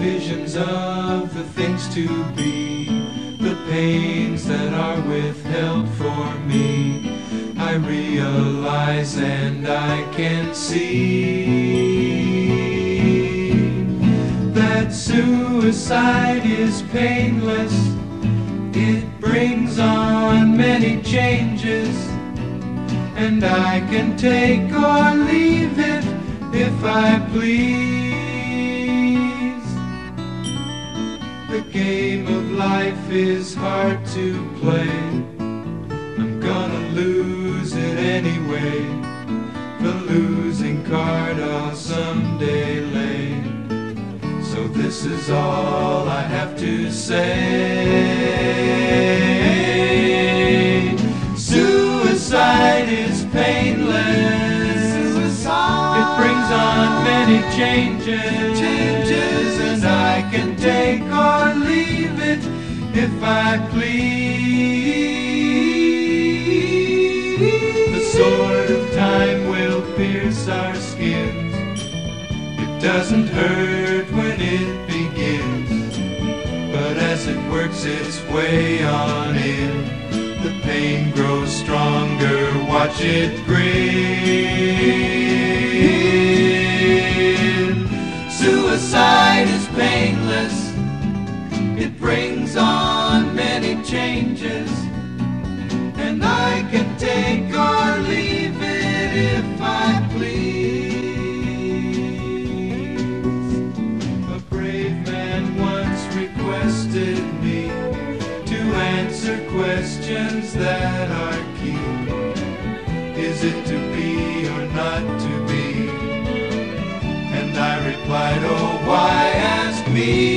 visions of the things to be, the pains that are withheld for me. I realize and I can see that suicide is painless. It brings on many changes, and I can take or leave it if I please. The game of life is hard to play. I'm gonna lose it anyway. The losing card I'll someday lay. So this is all I have to say. Suicide is painless. It brings on many changes, and I can take or leave it if I please. The sword of time will pierce our skins. It doesn't hurt when it begins, but as it works its way on in, the pain grows stronger. Watch it grin. Suicide is painless. It brings on many changes, and I can take or leave it if I please. A brave man once requested me to answer questions that are key. Is it to be or not to be? And I replied, oh, why ask me?